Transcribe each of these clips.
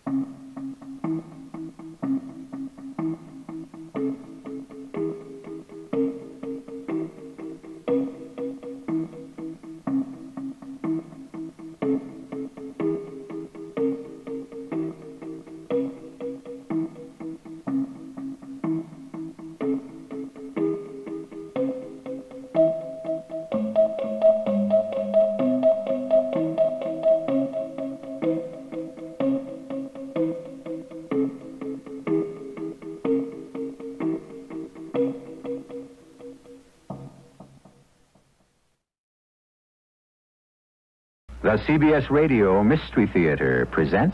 The CBS Radio Mystery Theater presents...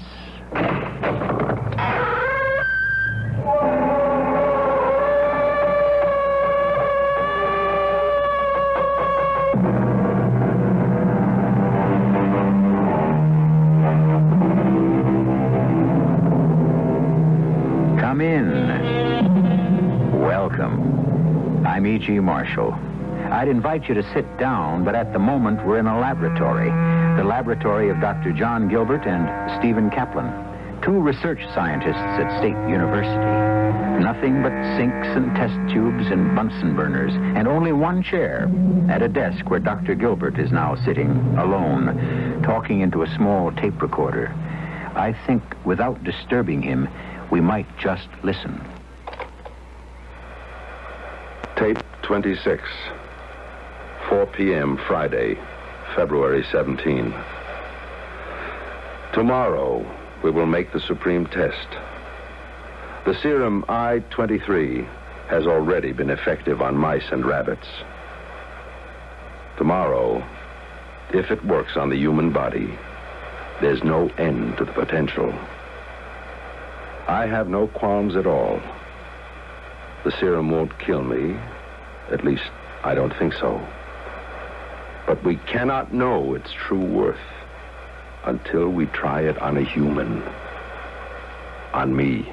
Come in. Welcome. I'm E.G. Marshall. I'd invite you to sit down, but at the moment we're in a laboratory. The laboratory of Dr. John Gilbert and Stephen Kaplan, two research scientists at State University. Nothing but sinks and test tubes and Bunsen burners, and only one chair at a desk where Dr. Gilbert is now sitting alone, talking into a small tape recorder. I think without disturbing him, we might just listen. Tape 26. 4 p.m. Friday, February 17. Tomorrow, we will make the supreme test. The serum I-23 has already been effective on mice and rabbits. Tomorrow, if it works on the human body, there's no end to the potential. I have no qualms at all. The serum won't kill me. At least, I don't think so. But we cannot know its true worth until we try it on a human. On me.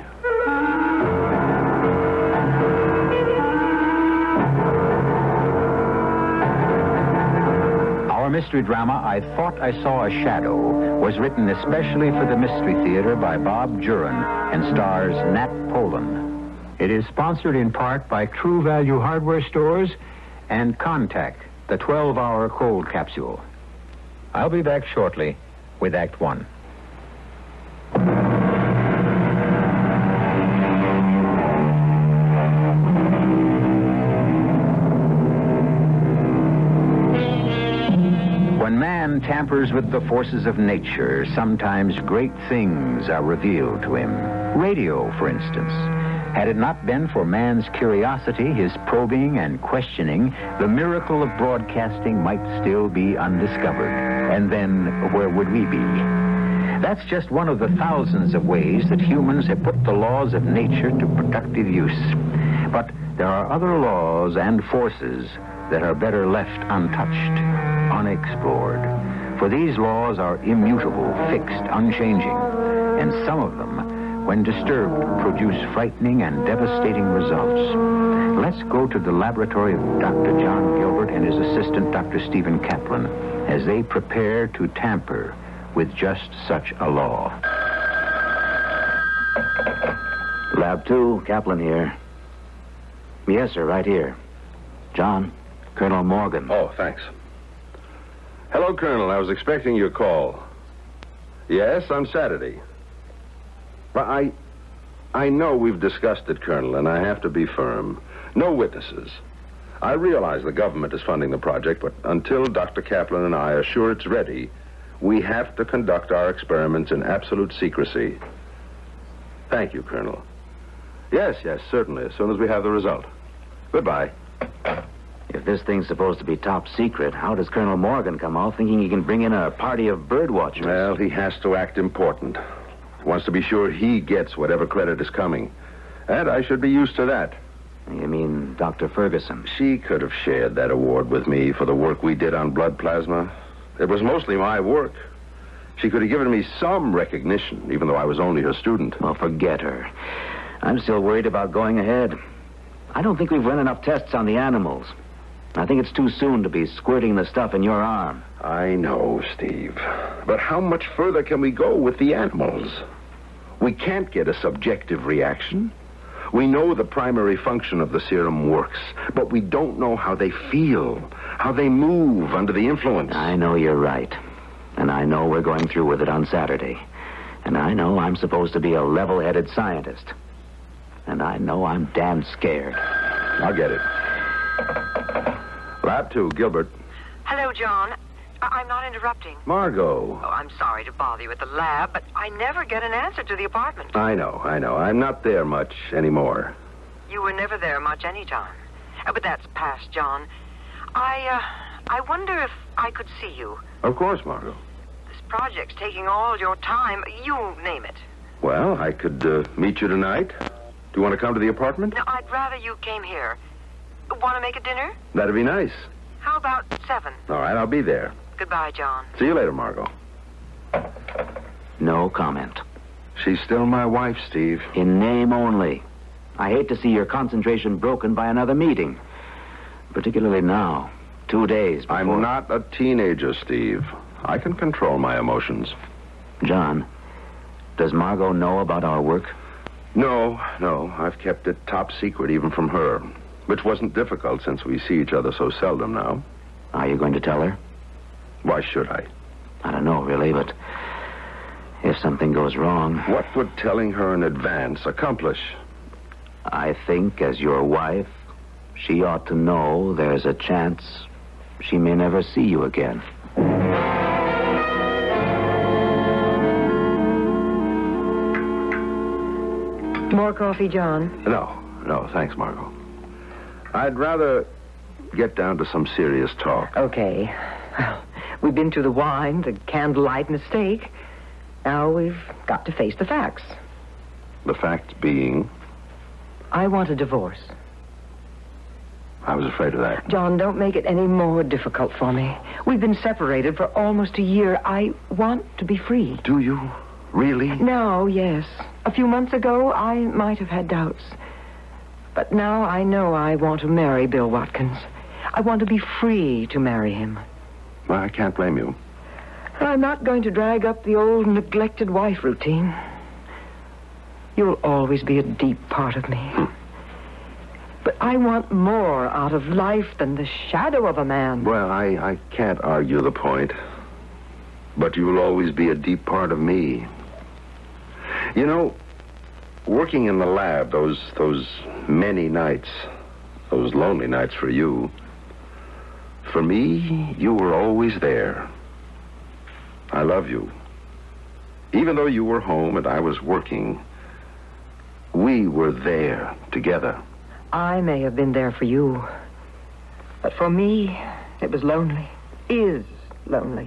Our mystery drama, I Thought I Saw a Shadow, was written especially for the Mystery Theater by Bob Jurin and stars Nat Polen. It is sponsored in part by True Value Hardware Stores and Contact, the 12-hour cold capsule. I'll be back shortly with Act One. When man tampers with the forces of nature, sometimes great things are revealed to him. Radio, for instance. Had it not been for man's curiosity, his probing and questioning, the miracle of broadcasting might still be undiscovered. And then, where would we be? That's just one of the thousands of ways that humans have put the laws of nature to productive use. But there are other laws and forces that are better left untouched, unexplored. For these laws are immutable, fixed, unchanging, and some of them, when disturbed, produce frightening and devastating results. Let's go to the laboratory of Dr. John Gilbert and his assistant, Dr. Stephen Kaplan, as they prepare to tamper with just such a law. Lab 2, Kaplan here. Yes, sir, right here. John, Colonel Morgan. Oh, thanks. Hello, Colonel. I was expecting your call. Yes, on Saturday. But I know we've discussed it, Colonel, and I have to be firm. No witnesses. I realize the government is funding the project, but until Dr. Kaplan and I are sure it's ready, we have to conduct our experiments in absolute secrecy. Thank you, Colonel. Yes, certainly, as soon as we have the result. Goodbye. If this thing's supposed to be top secret, how does Colonel Morgan come out thinking he can bring in a party of bird watchers? Well, he has to act important. Wants to be sure he gets whatever credit is coming. And I should be used to that. You mean Dr. Ferguson? She could have shared that award with me for the work we did on blood plasma. It was mostly my work. She could have given me some recognition, even though I was only her student. Well, forget her. I'm still worried about going ahead. I don't think we've run enough tests on the animals. I think it's too soon to be squirting the stuff in your arm. I know, Steve. But how much further can we go with the animals? We can't get a subjective reaction. We know the primary function of the serum works, but we don't know how they feel, how they move under the influence. I know you're right. And I know we're going through with it on Saturday. And I know I'm supposed to be a level-headed scientist. And I know I'm damn scared. I'll get it. Lab 2, Gilbert. Hello, John. I'm not interrupting. Margot. Oh, I'm sorry to bother you at the lab, but I never get an answer to the apartment. I know. I'm not there much anymore. You were never there much any time. But that's past, John. I wonder if I could see you. Of course, Margot. This project's taking all your time. You name it. Well, I could meet you tonight. Do you want to come to the apartment? No, I'd rather you came here. Want to make a dinner? That'd be nice. How about 7? All right, I'll be there. Goodbye, John. See you later, Margot. No comment. She's still my wife, Steve. In name only. I hate to see your concentration broken by another meeting. Particularly now, 2 days before... I'm not a teenager, Steve. I can control my emotions. John, does Margot know about our work? No. I've kept it top secret even from her, which wasn't difficult since we see each other so seldom now. Are you going to tell her? Why should I? I don't know, really, but if something goes wrong... What would telling her in advance accomplish? I think, as your wife, she ought to know there's a chance she may never see you again. More coffee, John? No, thanks, Margot. I'd rather get down to some serious talk. Okay. Well, we've been through the wine, the candlelight, and the steak. Now we've got to face the facts. The fact being... I want a divorce. I was afraid of that. John, don't make it any more difficult for me. We've been separated for almost a year. I want to be free. Do you? Really? No, yes. A few months ago, I might have had doubts. But now I know I want to marry Bill Watkins. I want to be free to marry him. Well, I can't blame you. I'm not going to drag up the old neglected wife routine. You'll always be a deep part of me. But I want more out of life than the shadow of a man. Well, I can't argue the point. But you'll always be a deep part of me. You know, working in the lab, those many nights, those lonely nights for you, for me, you were always there. I love you. Even though you were home and I was working, we were there together. I may have been there for you. But for me, it was lonely. Is lonely.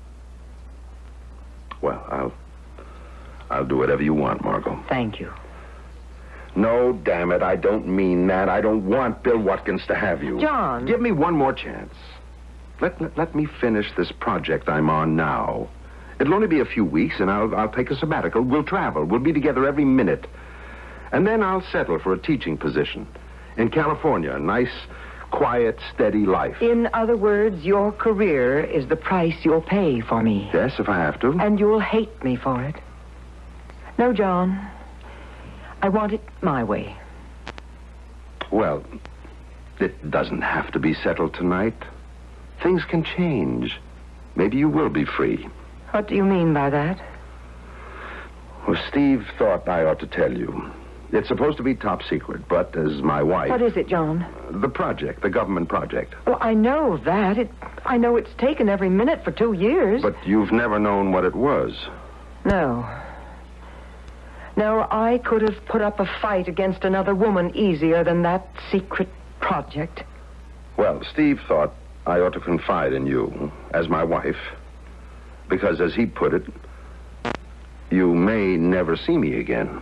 Well, I'll do whatever you want, Margot. Thank you. No, damn it, I don't mean that. I don't want Bill Watkins to have you. John. Give me one more chance. Let me finish this project I'm on now. It'll only be a few weeks, and I'll take a sabbatical. We'll travel. We'll be together every minute. And then I'll settle for a teaching position in California. A nice, quiet, steady life. In other words, your career is the price you'll pay for me. Yes, if I have to. And you'll hate me for it. No, John. I want it my way. Well, it doesn't have to be settled tonight. Things can change. Maybe you will be free. What do you mean by that? Well, Steve thought I ought to tell you. It's supposed to be top secret, but as my wife... What is it, John? The project, the government project. Well, I know that. I know it's taken every minute for 2 years. But you've never known what it was. No. No, I could have put up a fight against another woman easier than that secret project. Well, Steve thought I ought to confide in you as my wife. Because, as he put it, you may never see me again.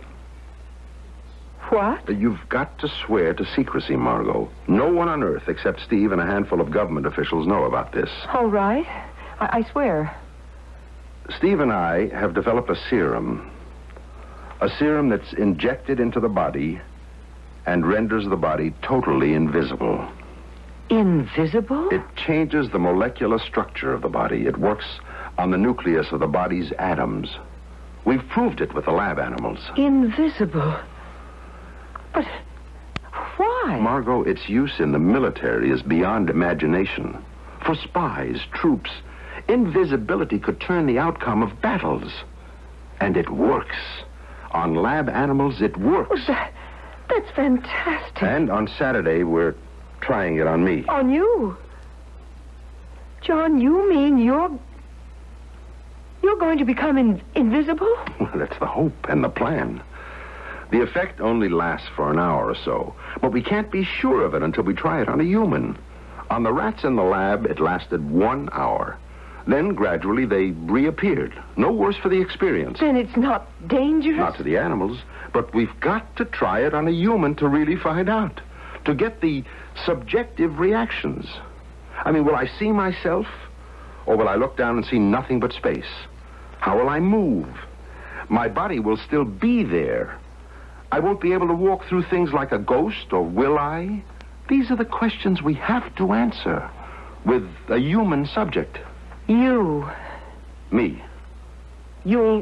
What? You've got to swear to secrecy, Margot. No one on Earth except Steve and a handful of government officials know about this. All right. I swear. Steve and I have developed a serum. A serum that's injected into the body and renders the body totally invisible. Invisible? It changes the molecular structure of the body. It works on the nucleus of the body's atoms. We've proved it with the lab animals. Invisible? But why? Margot, its use in the military is beyond imagination. For spies, troops, invisibility could turn the outcome of battles. And it works. On lab animals, it works. Well, that's fantastic. And on Saturday, we're trying it on me. On you? John, you mean you're going to become invisible? Well, that's the hope and the plan. The effect only lasts for an hour or so, but we can't be sure of it until we try it on a human. On the rats in the lab, it lasted 1 hour. Then, gradually, they reappeared. No worse for the experience. Then it's not dangerous? Not to the animals, but we've got to try it on a human to really find out. To get the subjective reactions. I mean, will I see myself? Or will I look down and see nothing but space? How will I move? My body will still be there. I won't be able to walk through things like a ghost, or will I? These are the questions we have to answer with a human subject. You. Me. You'll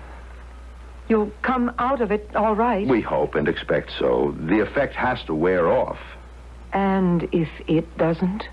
come out of it all right. We hope and expect so. The effect has to wear off. And if it doesn't?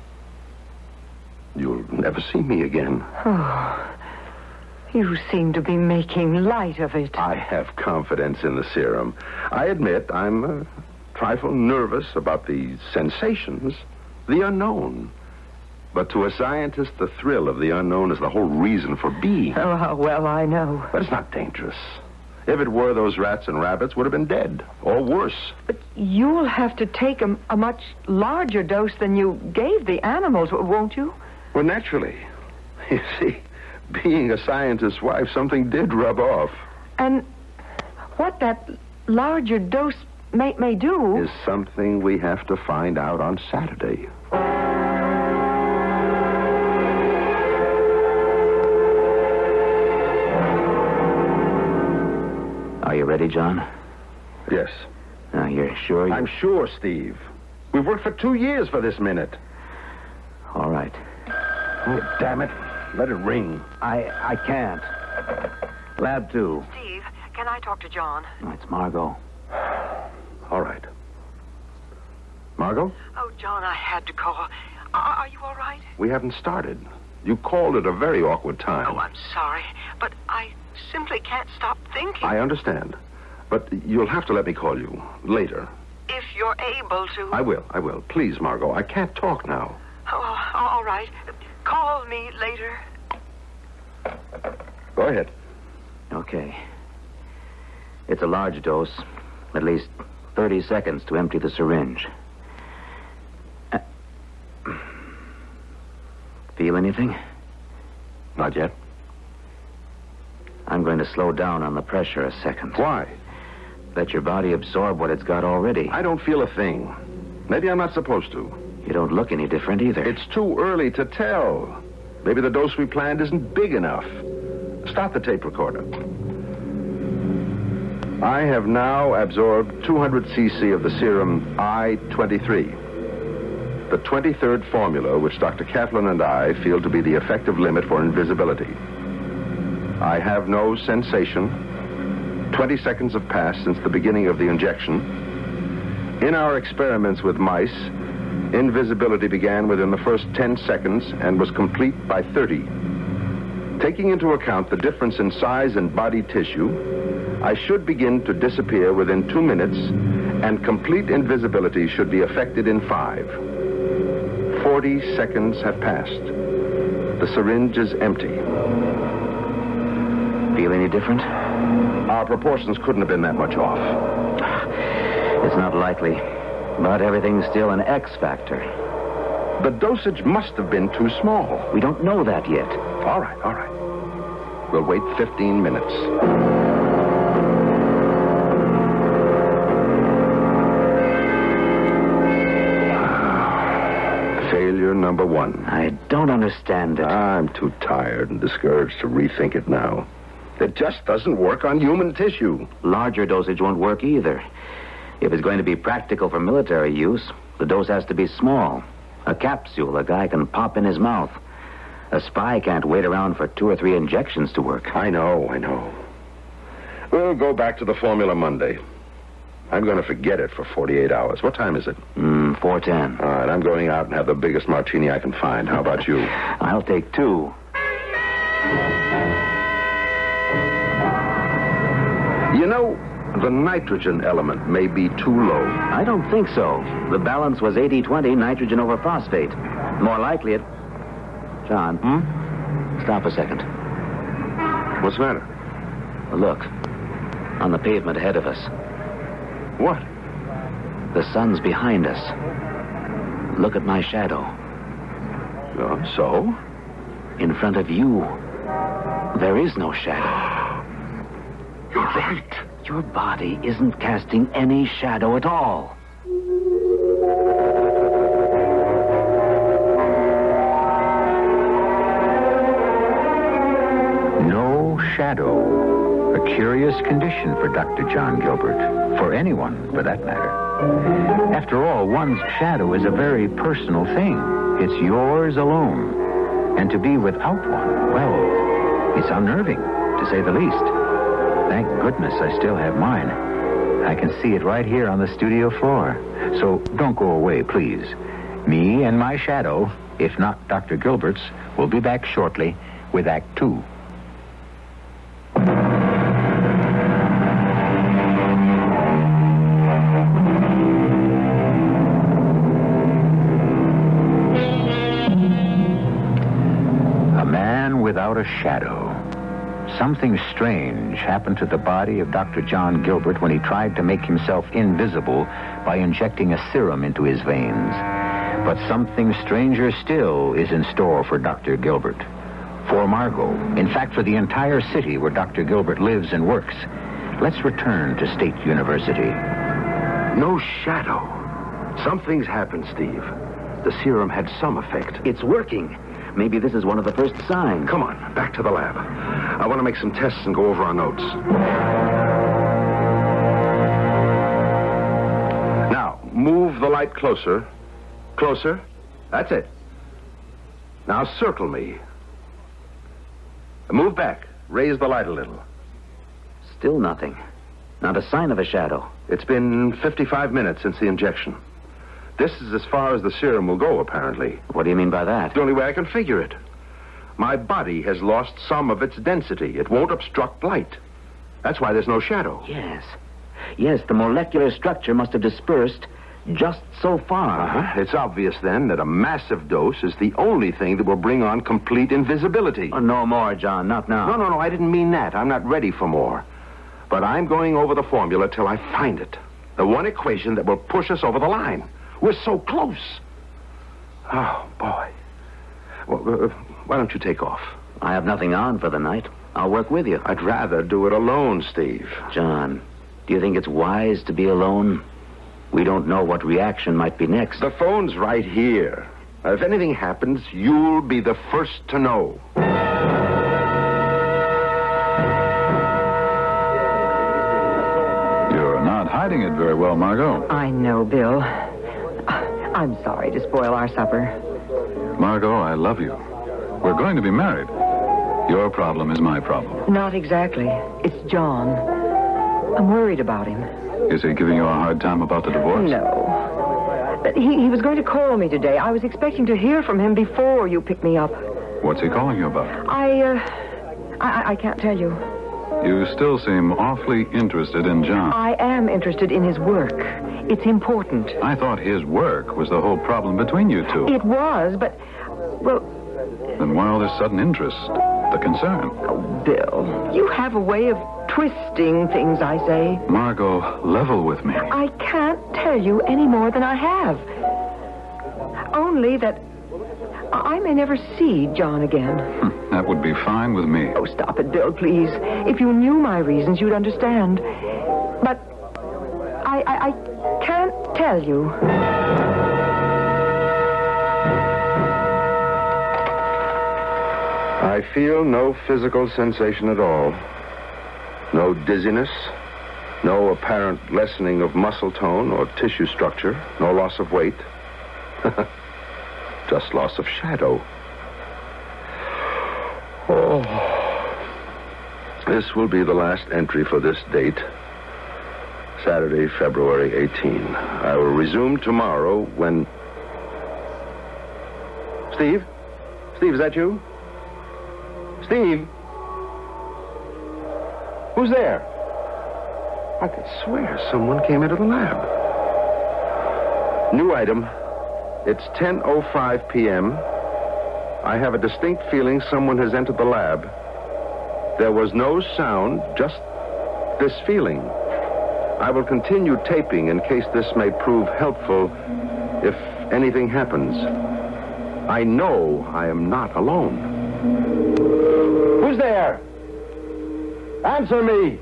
You'll never see me again. Oh, you seem to be making light of it. I have confidence in the serum. I admit I'm a trifle nervous about the sensations, the unknown. But to a scientist, the thrill of the unknown is the whole reason for being. Oh, well, I know. But it's not dangerous. If it were, those rats and rabbits would have been dead, or worse. But you'll have to take a much larger dose than you gave the animals, won't you? Well, naturally. You see, being a scientist's wife, something did rub off. And what that larger dose may do... is something we have to find out on Saturday. Are you ready, John? Yes. You're sure? I'm sure, Steve. We've worked for 2 years for this minute. All right. Oh, damn it. Let it ring. I can't. Lab 2. Steve, can I talk to John? It's Margot. All right. Margot? Oh, John, I had to call. Are you all right? We haven't started. You called at a very awkward time. Oh, I'm sorry, but I simply can't stop thinking. I understand. But you'll have to let me call you later. If you're able to. I will. Please, Margot. I can't talk now. Oh, all right. Call me later. Go ahead. Okay. It's a large dose. At least 30 seconds to empty the syringe. Feel anything? Not yet. I'm going to slow down on the pressure a second. Why? Let your body absorb what it's got already. I don't feel a thing. Maybe I'm not supposed to. You don't look any different either. It's too early to tell. Maybe the dose we planned isn't big enough. Start the tape recorder. I have now absorbed 200 cc of the serum I-23. The 23rd formula, which Dr. Kaplan and I feel to be the effective limit for invisibility. I have no sensation. 20 seconds have passed since the beginning of the injection. In our experiments with mice, invisibility began within the first 10 seconds and was complete by 30. Taking into account the difference in size and body tissue, I should begin to disappear within 2 minutes, and complete invisibility should be effected in 5. 40 seconds have passed. The syringe is empty. Feel any different? Our proportions couldn't have been that much off. It's not likely. But everything's still an X factor. The dosage must have been too small. We don't know that yet. All right. We'll wait 15 minutes. Failure number 1. I don't understand it. I'm too tired and discouraged to rethink it now. It just doesn't work on human tissue. Larger dosage won't work either. If it's going to be practical for military use, the dose has to be small. A capsule a guy can pop in his mouth. A spy can't wait around for 2 or 3 injections to work. I know. We'll go back to the formula Monday. I'm going to forget it for 48 hours. What time is it? 4:10. All right, I'm going out and have the biggest martini I can find. How about you? I'll take 2. You know, the nitrogen element may be too low. I don't think so. The balance was 80-20, nitrogen over phosphate. More likely it... John, stop a second. What's the matter? Look, on the pavement ahead of us. What? The sun's behind us. Look at my shadow. So? In front of you, there is no shadow. You're right. Your body isn't casting any shadow at all. No shadow. A curious condition for Dr. John Gilbert. For anyone, for that matter. After all, one's shadow is a very personal thing. It's yours alone. And to be without one, well, it's unnerving, to say the least. Thank goodness I still have mine. I can see it right here on the studio floor. So don't go away, please. Me and my shadow, if not Dr. Gilbert's, will be back shortly with Act 2. A man without a shadow. Something strange happened to the body of Dr. John Gilbert when he tried to make himself invisible by injecting a serum into his veins. But something stranger still is in store for Dr. Gilbert. For Margot, in fact, for the entire city where Dr. Gilbert lives and works. Let's return to State University. No shadow. Something's happened, Steve. The serum had some effect. It's working. Maybe this is one of the first signs. Come on, back to the lab. I want to make some tests and go over our notes. Now, move the light closer. Closer. That's it. Now circle me. Move back. Raise the light a little. Still nothing. Not a sign of a shadow. It's been 55 minutes since the injection. This is as far as the serum will go, apparently. What do you mean by that? The only way I can figure it. My body has lost some of its density. It won't obstruct light. That's why there's no shadow. Yes. Yes, the molecular structure must have dispersed just so far. It's obvious, then, that a massive dose is the only thing that will bring on complete invisibility. Oh, no more, John. Not now. No, I didn't mean that. I'm not ready for more. But I'm going over the formula till I find it. The one equation that will push us over the line. We're so close. Oh, boy. Well, why don't you take off? I have nothing on for the night. I'll work with you. I'd rather do it alone, Steve. John, do you think it's wise to be alone? We don't know what reaction might be next. The phone's right here. If anything happens, you'll be the first to know. You're not hiding it very well, Margot. I know, Bill. I'm sorry to spoil our supper. Margot, I love you. We're going to be married. Your problem is my problem. Not exactly. It's John. I'm worried about him. Is he giving you a hard time about the divorce? No. But he was going to call me today. I was expecting to hear from him before you picked me up. What's he calling you about? I can't tell you. You still seem awfully interested in John. I am interested in his work. It's important. I thought his work was the whole problem between you two. It was, but, well... Then why all this sudden interest? The concern? Oh, Bill, you have a way of twisting things, I say. Margot, level with me. I can't tell you any more than I have. Only that I may never see John again. That would be fine with me. Oh, stop it, Bill, please. If you knew my reasons, you'd understand. But I can't tell you. I feel no physical sensation at all. No dizziness, no apparent lessening of muscle tone or tissue structure, no loss of weight. Just loss of shadow. Oh. This will be the last entry for this date. Saturday, February 18. I will resume tomorrow when... Steve? Steve, is that you? Steve? Who's there? I could swear someone came into the lab. New item. It's 10:05 p.m. I have a distinct feeling someone has entered the lab. There was no sound, just this feeling. I will continue taping in case this may prove helpful if anything happens. I know I am not alone. Who's there? Answer me!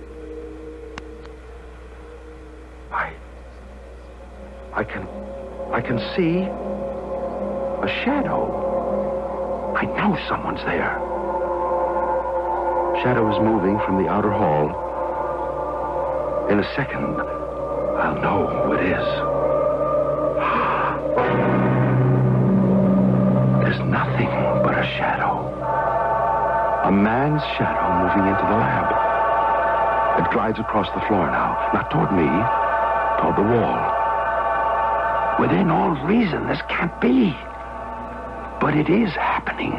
I can see a shadow. I know someone's there. Shadow is moving from the outer hall. In a second, I'll know who it is. There's nothing but a shadow. A man's shadow moving into the lab. It glides across the floor now, not toward me, toward the wall. Within all reason, this can't be. But it is happening.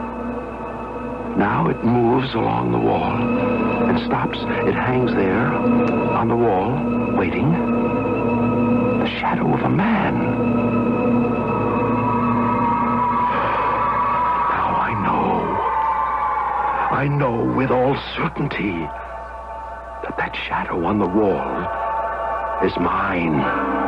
Now it moves along the wall. It stops. It hangs there on the wall, waiting. The shadow of a man. Now I know with all certainty that that shadow on the wall is mine.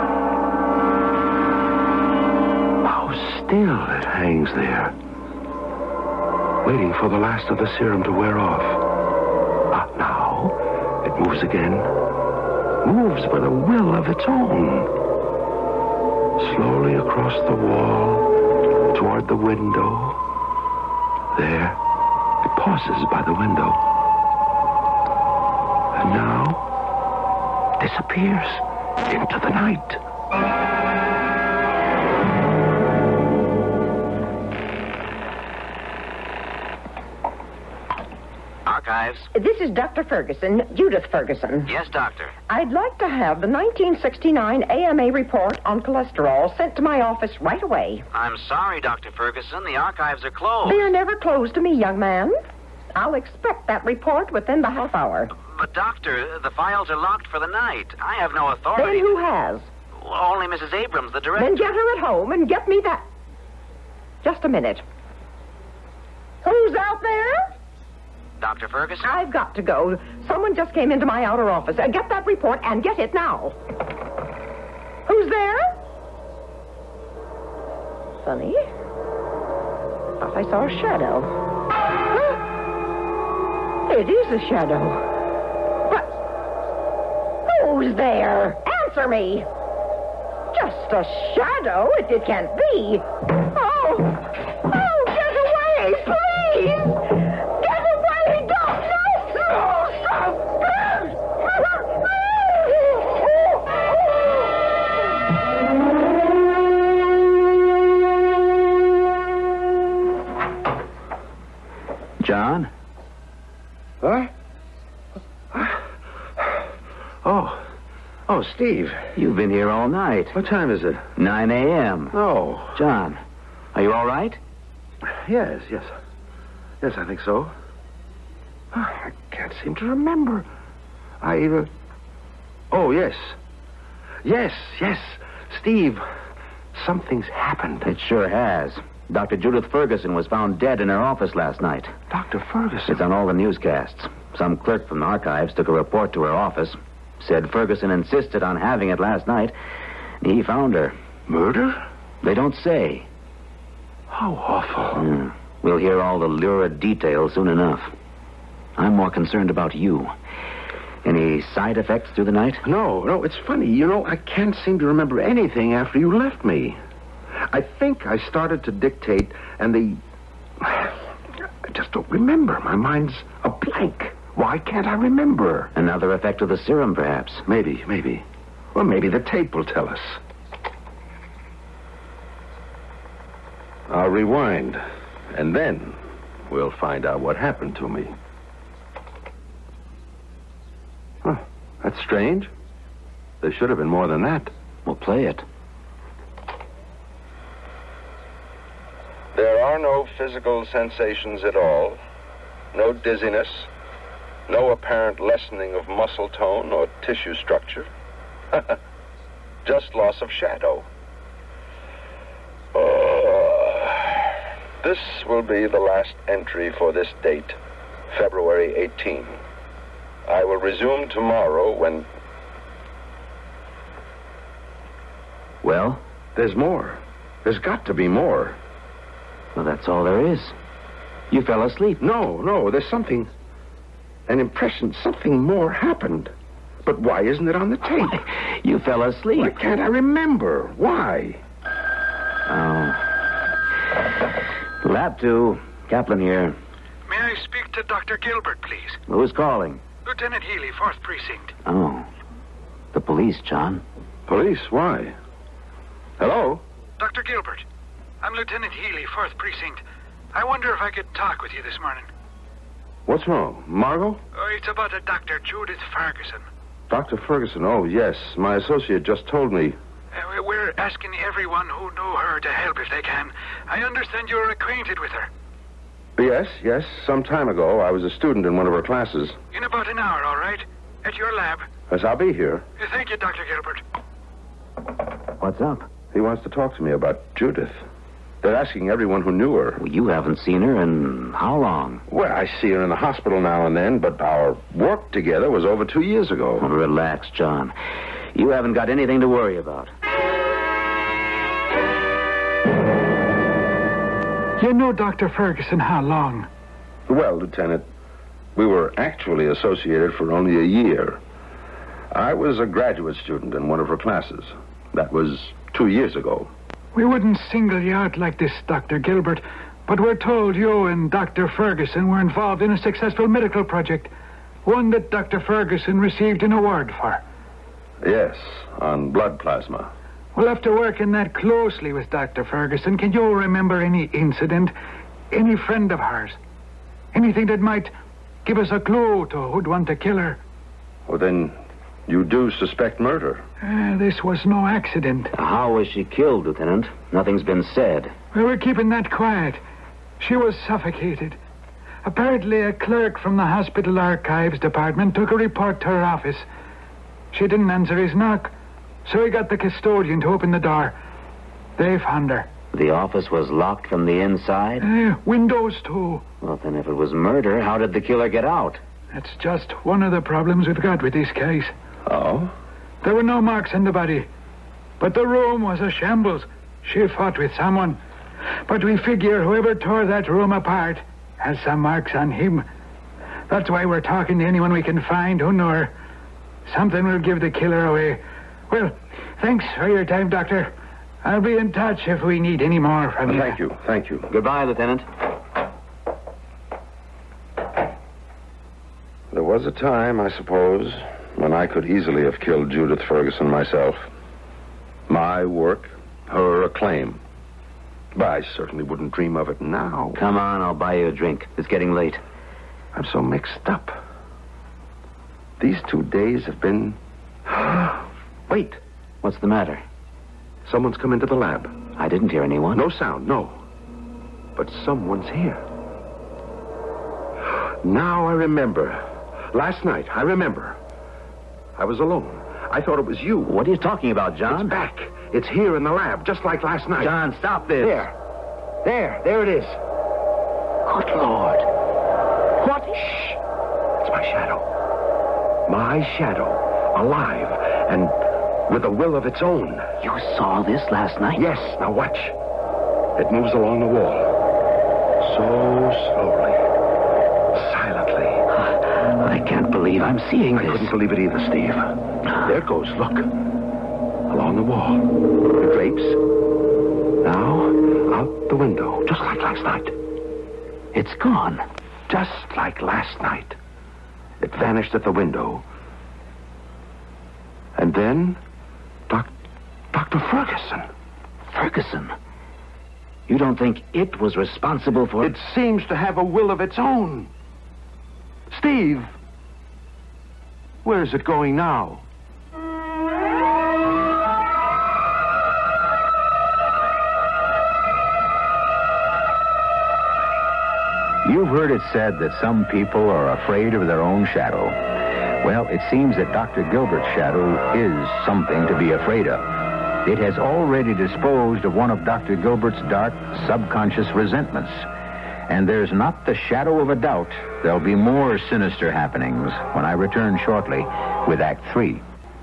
Still, it hangs there, waiting for the last of the serum to wear off. Now, it moves again. Moves with a will of its own. Slowly across the wall, toward the window. There, it pauses by the window. And now, disappears into the night. Archives. This is Dr. Ferguson, Judith Ferguson. Yes, doctor. I'd like to have the 1969 AMA report on cholesterol sent to my office right away. I'm sorry, Dr. Ferguson. The archives are closed. They're never closed to me, young man. I'll expect that report within the half hour. But, doctor, the files are locked for the night. I have no authority. Then who has? Only Mrs. Abrams, the director. Then get her at home and get me that. Just a minute. Who's out there? Dr. Ferguson? I've got to go. Someone just came into my outer office. Get that report and get it now. Who's there? Funny. Thought I saw a shadow. Huh? It is a shadow. But who's there? Answer me. Just a shadow? It can't be. Oh, get away, please. John? Huh? Oh, Steve. You've been here all night. What time is it? 9 a.m. Oh. John, are you all right? Yes, I think so. I can't seem to remember. Oh, yes. Yes. Steve, something's happened. It sure has. Dr. Judith Ferguson was found dead in her office last night. Dr. Ferguson? It's on all the newscasts. Some clerk from the archives took a report to her office. Said Ferguson insisted on having it last night. He found her. Murder? They don't say. How awful. We'll hear all the lurid details soon enough. I'm more concerned about you. Any side effects through the night? No, it's funny. You know, I can't seem to remember anything after you left me. I think I started to dictate, and I just don't remember. My mind's a blank. Why can't I remember? Another effect of the serum, perhaps. Maybe. Or maybe the tape will tell us. I'll rewind, and then we'll find out what happened to me. That's strange. There should have been more than that. Well, play it. There are no physical sensations at all. No dizziness. No apparent lessening of muscle tone or tissue structure. Just loss of shadow. This will be the last entry for this date, February 18. I will resume tomorrow when... Well? There's more. There's got to be more. Well, that's all there is. You fell asleep. No, there's something... An impression, something more happened. But why isn't it on the tape? You fell asleep. Why can't I remember? Why? Oh. Lab 2. Kaplan here. May I speak to Dr. Gilbert, please? Who's calling? Lieutenant Healy, 4th Precinct. Oh. The police, John. Police? Why? Hello? Dr. Gilbert, I'm Lieutenant Healy, 4th Precinct. I wonder if I could talk with you this morning. What's wrong? Margot? Oh, it's about a Dr. Judith Ferguson. Dr. Ferguson, oh, yes. My associate just told me. We're asking everyone who know her to help if they can. I understand you're acquainted with her. Yes. Some time ago, I was a student in one of her classes. In about an hour, all right? At your lab. Yes, I'll be here. Thank you, Dr. Gilbert. What's up? He wants to talk to me about Judith. They're asking everyone who knew her. Well, you haven't seen her in how long? Well, I see her in the hospital now and then, but our work together was over 2 years ago. Well, relax, John. You haven't got anything to worry about. You know Dr. Ferguson how long? Well, Lieutenant, we were actually associated for only a year. I was a graduate student in one of her classes. That was 2 years ago. We wouldn't single you out like this, Dr. Gilbert, but we're told you and Dr. Ferguson were involved in a successful medical project, one that Dr. Ferguson received an award for. Yes, on blood plasma. Well, after working that closely with Dr. Ferguson, can you remember any incident, any friend of hers? Anything that might give us a clue to who'd want to kill her? Well, then, you do suspect murder. This was no accident. How was she killed, Lieutenant? Nothing's been said. Well, we're keeping that quiet. She was suffocated. Apparently, a clerk from the hospital archives department took a report to her office. She didn't answer his knock, so he got the custodian to open the door. They found her. The office was locked from the inside? Windows, too. Well, then if it was murder, how did the killer get out? That's just one of the problems we've got with this case. Oh? There were no marks on the body, but the room was a shambles. She fought with someone. But we figure whoever tore that room apart has some marks on him. That's why we're talking to anyone we can find who knew her. Something will give the killer away. Well, thanks for your time, Doctor. I'll be in touch if we need any more from you. Thank you. Goodbye, Lieutenant. There was a time, I suppose, when I could easily have killed Judith Ferguson myself. My work, her acclaim. But I certainly wouldn't dream of it now. Come on, I'll buy you a drink. It's getting late. I'm so mixed up. These 2 days have been... Wait. What's the matter? Someone's come into the lab. I didn't hear anyone. No sound, no. But someone's here. Now I remember. Last night, I remember. I was alone. I thought it was you. What are you talking about, John? It's back. It's here in the lab, just like last night. John, stop this. There it is. Good Lord. What? Shh. It's my shadow. My shadow. Alive. And with a will of its own. You saw this last night? Yes. Now watch. It moves along the wall. So slowly. Silently. I can't believe I'm seeing this. I couldn't believe it either, Steve. There it goes. Look. Along the wall. The drapes. Now, out the window. Just like last night. It's gone. Just like last night. It vanished at the window. And then, Dr. Ferguson. Ferguson? You don't think it was responsible for... It seems to have a will of its own. Steve. Where's it going now? You've heard it said that some people are afraid of their own shadow. Well, it seems that Dr. Gilbert's shadow is something to be afraid of. It has already disposed of one of Dr. Gilbert's dark, subconscious resentments. And there's not the shadow of a doubt there'll be more sinister happenings when I return shortly with Act 3.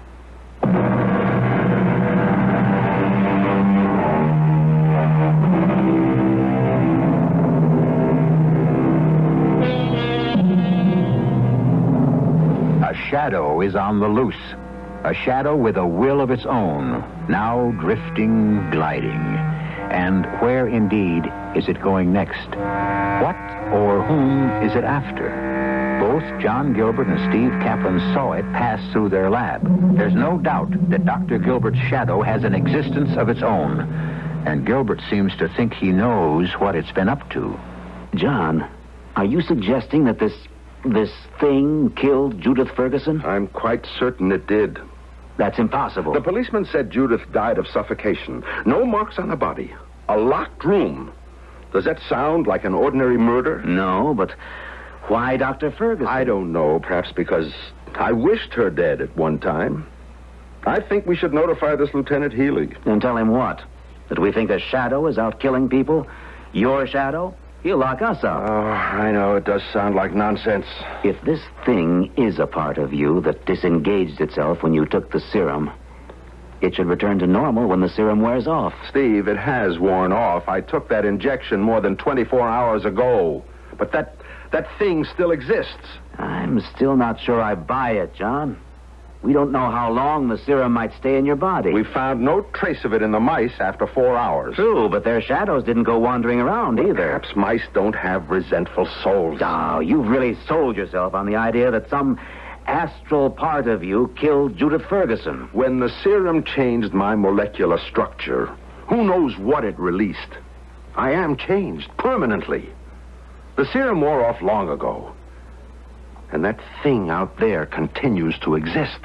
A shadow is on the loose. A shadow with a will of its own, now drifting, gliding. And where, indeed, is it going next? What or whom is it after? Both John Gilbert and Steve Kaplan saw it pass through their lab. There's no doubt that Dr. Gilbert's shadow has an existence of its own. And Gilbert seems to think he knows what it's been up to. John, are you suggesting that this thing killed Judith Ferguson? I'm quite certain it did. That's impossible. The policeman said Judith died of suffocation. No marks on the body. A locked room. Does that sound like an ordinary murder? No, but why Dr. Ferguson? I don't know. Perhaps because I wished her dead at one time. I think we should notify this Lieutenant Healy. And tell him what? That we think a shadow is out killing people? Your shadow? He'll lock us up. Oh, I know. It does sound like nonsense. If this thing is a part of you that disengaged itself when you took the serum, it should return to normal when the serum wears off. Steve, it has worn off. I took that injection more than 24 hours ago. But that thing still exists. I'm still not sure I buy it, John. We don't know how long the serum might stay in your body. We found no trace of it in the mice after 4 hours. True, but their shadows didn't go wandering around either. Perhaps mice don't have resentful souls. Oh, you've really sold yourself on the idea that some astral part of you killed Judith Ferguson. When the serum changed my molecular structure, who knows what it released? I am changed permanently. The serum wore off long ago. And that thing out there continues to exist.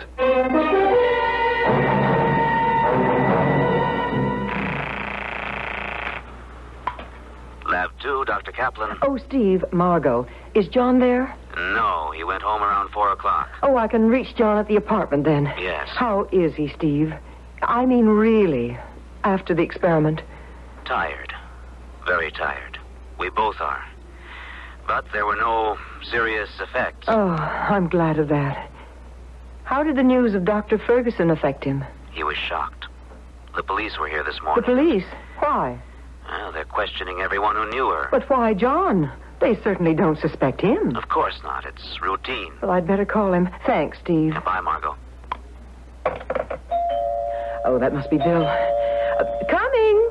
Lab 2, Dr. Kaplan. Oh, Steve, Margot. Is John there? No, he went home around 4 o'clock. Oh, I can reach John at the apartment then. Yes. How is he, Steve? I mean, really, after the experiment. Tired. Very tired. We both are. But there were no serious effects. Oh, I'm glad of that. How did the news of Dr. Ferguson affect him? He was shocked. The police were here this morning. The police? Why? Well, they're questioning everyone who knew her. But why John? They certainly don't suspect him. Of course not. It's routine. Well, I'd better call him. Thanks, Steve. Bye, Margot. Oh, that must be Bill. Coming!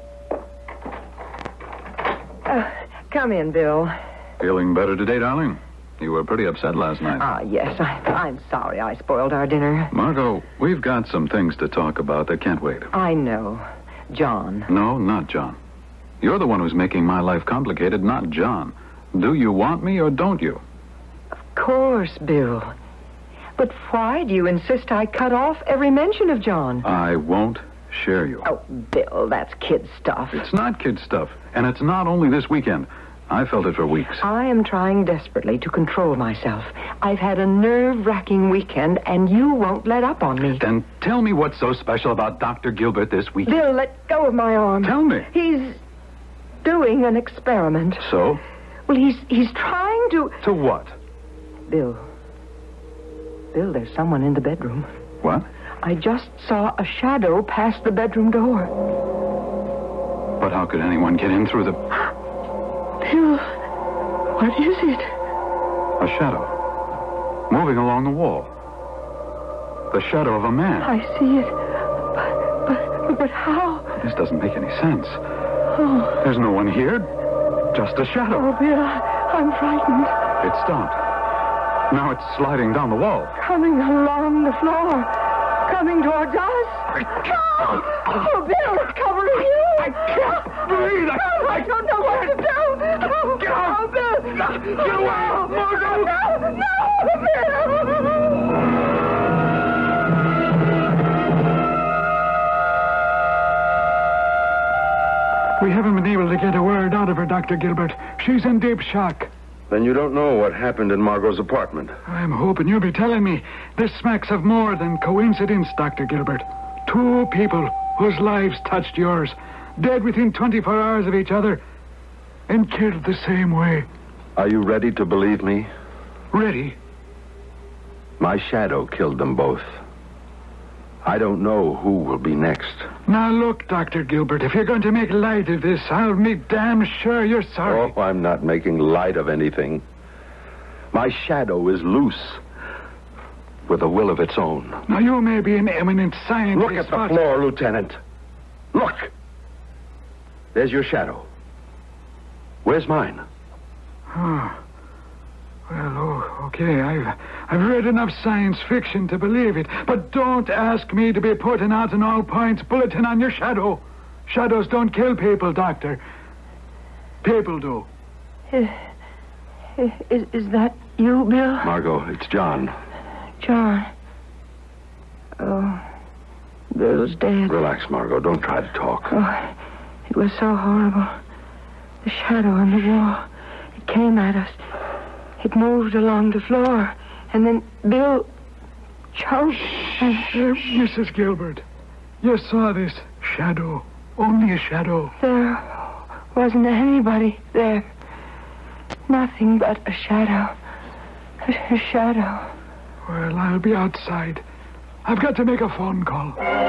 Come in, Bill. Feeling better today, darling? You were pretty upset last night. Ah, yes. I'm sorry I spoiled our dinner. Margot, we've got some things to talk about that can't wait. I know. John. No, not John. You're the one who's making my life complicated, not John. Do you want me or don't you? Of course, Bill. But why do you insist I cut off every mention of John? I won't share you. Oh, Bill, that's kid stuff. It's not kid stuff, and it's not only this weekend. I felt it for weeks. I am trying desperately to control myself. I've had a nerve-wracking weekend, and you won't let up on me. Then tell me what's so special about Dr. Gilbert this weekend. Bill, let go of my arm. Tell me. He's doing an experiment. So? Well, he's trying to... To what? Bill, there's someone in the bedroom. What? I just saw a shadow pass the bedroom door. But how could anyone get in through the... Bill, what is it? A shadow. Moving along the wall. The shadow of a man. I see it. But how? This doesn't make any sense. Oh. There's no one here. Just a shadow. Oh, Bill, I'm frightened. It stopped. Now it's sliding down the wall. Coming along the floor. Coming towards us. Oh, Bill, it's covering you. I can't breathe. I don't know what to do. Oh, Get off. Bill. Get away, Margot. No, Bill. able to get a word out of her, Dr. Gilbert. She's in deep shock. Then you don't know what happened in Margot's apartment. I'm hoping you'll be telling me. This smacks of more than coincidence, Dr. Gilbert. 2 people whose lives touched yours, dead within 24 hours of each other, and killed the same way. Are you ready to believe me? Ready? My shadow killed them both. I don't know who will be next. Now look, Dr. Gilbert, if you're going to make light of this, I'll be damn sure you're sorry. Oh, I'm not making light of anything. My shadow is loose, with a will of its own. Now, you may be an eminent scientist. Look at the floor, Lieutenant. Look! There's your shadow. Where's mine? Oh. Well, okay, I've read enough science fiction to believe it, but don't ask me to be putting out an all-points bulletin on your shadow. Shadows don't kill people, Doctor. People do. Is that you, Bill? Margot, it's John. John. Oh, Bill's dead. Relax, Margot. Don't try to talk. Oh, it was so horrible. The shadow on the wall. It came at us. It moved along the floor, and then Bill choked. Mrs. Gilbert, you saw this shadow. Only a shadow. There wasn't anybody there. Nothing but a shadow. A shadow. Well, I'll be outside. I've got to make a phone call.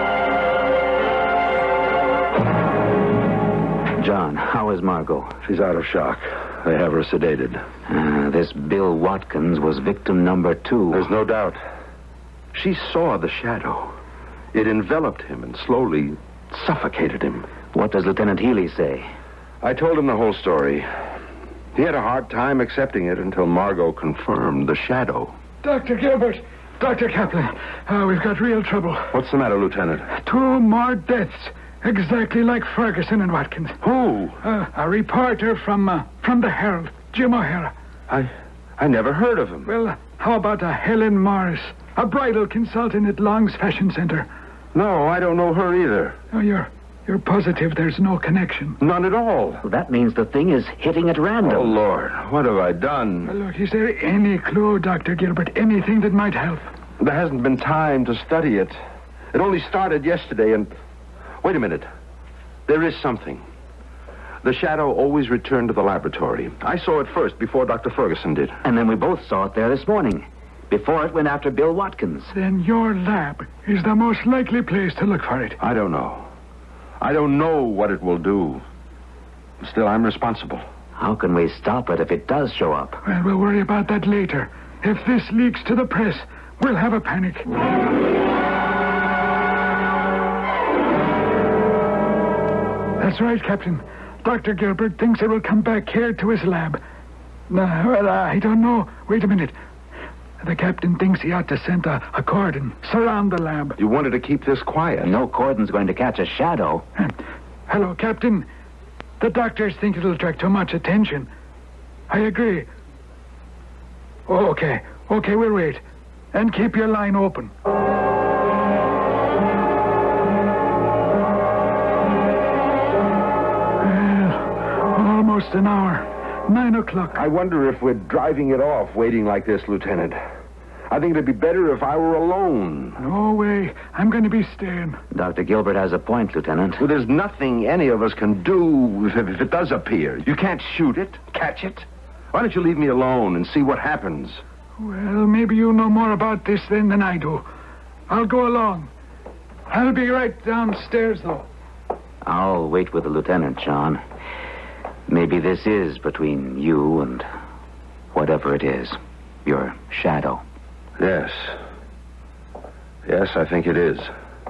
John, how is Margot? She's out of shock. They have her sedated. This Bill Watkins was victim number 2. There's no doubt. She saw the shadow. It enveloped him and slowly suffocated him. What does Lieutenant Healy say? I told him the whole story. He had a hard time accepting it until Margot confirmed the shadow. Dr. Gilbert, Dr. Kaplan, we've got real trouble. What's the matter, Lieutenant? 2 more deaths, exactly like Ferguson and Watkins. Who? A reporter from the Herald, Jim O'Hara. I never heard of him. Well, how about Helen Morris, a bridal consultant at Long's Fashion Center? No, I don't know her either. Oh, you're positive there's no connection? None at all. Well, that means the thing is hitting at random. Oh, Lord, what have I done? Well, look, is there any clue, Dr. Gilbert, anything that might help? There hasn't been time to study it. It only started yesterday and... Wait a minute. There is something. The shadow always returned to the laboratory. I saw it first before Dr. Ferguson did. And then we both saw it there this morning, before it went after Bill Watkins. Then your lab is the most likely place to look for it. I don't know. I don't know what it will do. Still, I'm responsible. How can we stop it if it does show up? Well, we'll worry about that later. If this leaks to the press, we'll have a panic. That's right, Captain. Dr. Gilbert thinks it will come back here to his lab. Well, I don't know. Wait a minute. The captain thinks he ought to send a cordon, surround the lab. You wanted to keep this quiet. No cordon's going to catch a shadow. Hello, Captain. The doctors think it'll attract too much attention. I agree. Oh, okay. Okay, we'll wait. And keep your line open. Almost an hour. 9 o'clock. I wonder if we're driving it off waiting like this, Lieutenant. I think it'd be better if I were alone. No way. I'm going to be staying. Dr. Gilbert has a point, Lieutenant. Well, there's nothing any of us can do if it does appear. You can't shoot it, catch it. Why don't you leave me alone and see what happens? Well, maybe you know more about this then than I do. I'll go along. I'll be right downstairs, though. I'll wait with the lieutenant, John. Maybe this is between you and whatever it is. Your shadow. Yes. Yes, I think it is.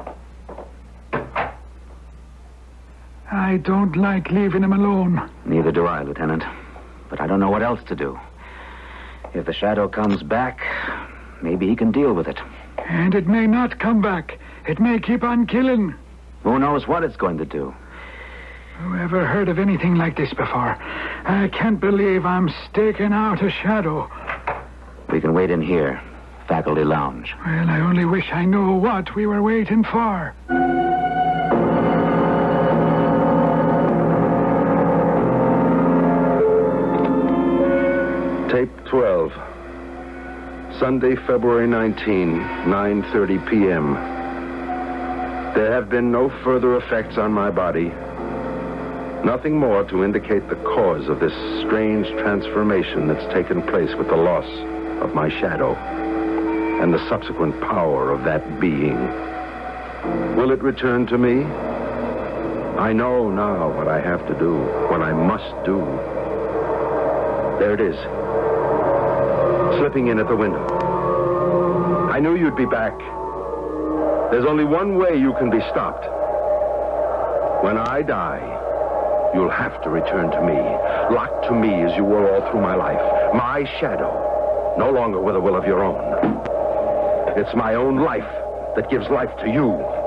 I don't like leaving him alone. Neither do I, Lieutenant. But I don't know what else to do. If the shadow comes back, maybe he can deal with it. And it may not come back. It may keep on killing. Who knows what it's going to do? Whoever heard of anything like this before? I can't believe I'm staking out a shadow. We can wait in here. Faculty lounge. Well, I only wish I knew what we were waiting for. 12. Sunday, February 19, 9:30 p.m. There have been no further effects on my body. Nothing more to indicate the cause of this strange transformation that's taken place with the loss of my shadow and the subsequent power of that being. Will it return to me? I know now what I have to do, what I must do. There it is, slipping in at the window. I knew you'd be back. There's only one way you can be stopped. When I die, you'll have to return to me, locked to me as you were all through my life. My shadow, no longer with a will of your own. It's my own life that gives life to you.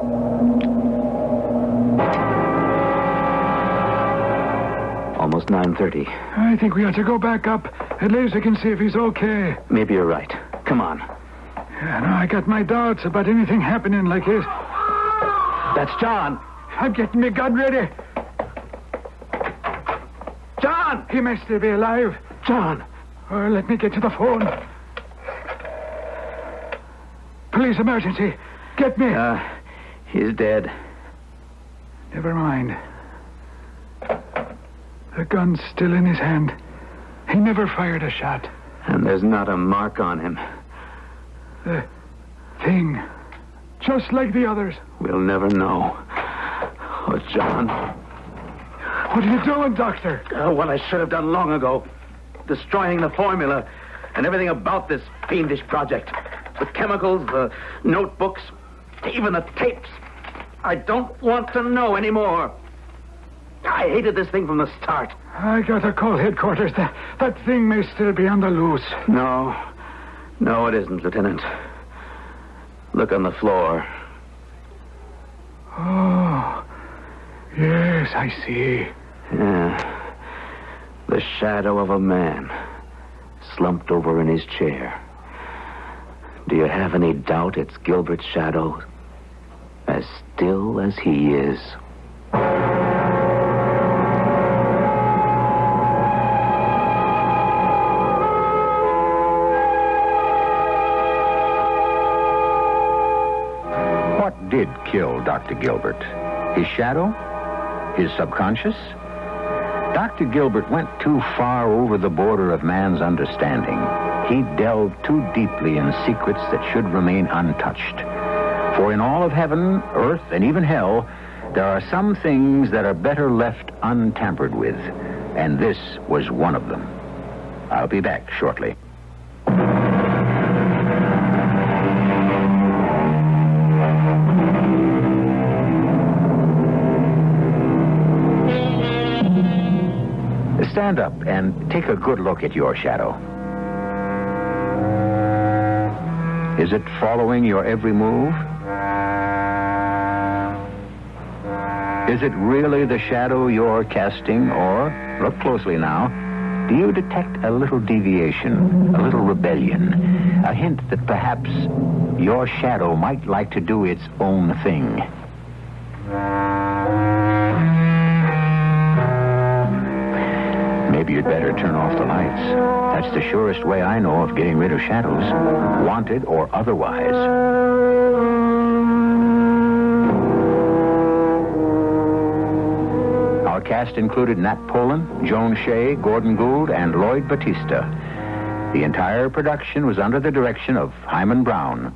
Almost 9:30. I think we ought to go back up. At least we can see if he's okay. Maybe you're right. Come on. Yeah, no, I got my doubts about anything happening like this. That's John. I'm getting my gun ready. John! He may still be alive. John! Or let me get to the phone. Police emergency. Get me. He's dead. Never mind. The gun's still in his hand. He never fired a shot. And there's not a mark on him. The thing. Just like the others. We'll never know. Oh, John. What are you doing, Doctor? What I should have done long ago. Destroying the formula and everything about this fiendish project. The chemicals, the notebooks, even the tapes. I don't want to know anymore. I hated this thing from the start. I gotta call headquarters. That thing may still be on the loose. No, it isn't, Lieutenant. Look on the floor. Oh, yes, I see. Yeah. The shadow of a man slumped over in his chair. Do you have any doubt it's Gilbert's shadow? As still as he is. What did kill Dr. Gilbert? His shadow? His subconscious? Dr. Gilbert went too far over the border of man's understanding. He delved too deeply in secrets that should remain untouched. For in all of heaven, earth, and even hell, there are some things that are better left untampered with. And this was one of them. I'll be back shortly. Stand up and take a good look at your shadow. Is it following your every move? Is it really the shadow you're casting, or, look closely now, do you detect a little deviation, a little rebellion, a hint that perhaps your shadow might like to do its own thing? Maybe you'd better turn off the lights. That's the surest way I know of getting rid of shadows, wanted or otherwise. Our cast included Nat Polen, Joan Shea, Gordon Gould, and Lloyd Batista. The entire production was under the direction of Hyman Brown.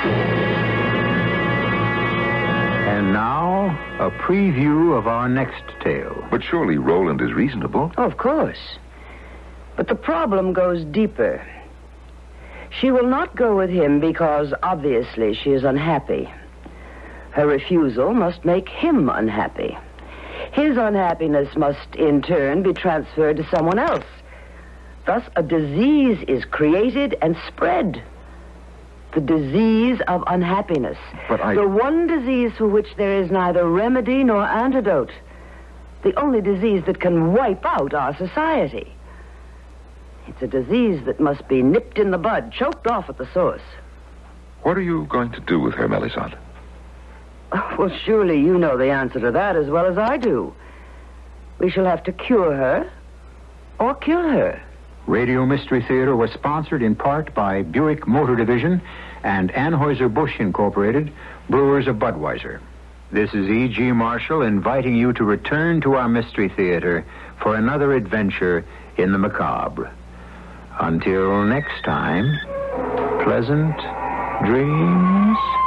And now, a preview of our next tale. But surely Roland is reasonable. Of course. But the problem goes deeper. She will not go with him because, obviously, she is unhappy. Her refusal must make him unhappy. His unhappiness must, in turn, be transferred to someone else. Thus, a disease is created and spread. The disease of unhappiness. But The one disease for which there is neither remedy nor antidote. The only disease that can wipe out our society. It's a disease that must be nipped in the bud, choked off at the source. What are you going to do with her, Melisande? Well, surely you know the answer to that as well as I do. We shall have to cure her or kill her. Radio Mystery Theater was sponsored in part by Buick Motor Division and Anheuser-Busch Incorporated, brewers of Budweiser. This is E.G. Marshall inviting you to return to our Mystery Theater for another adventure in the macabre. Until next time, pleasant dreams.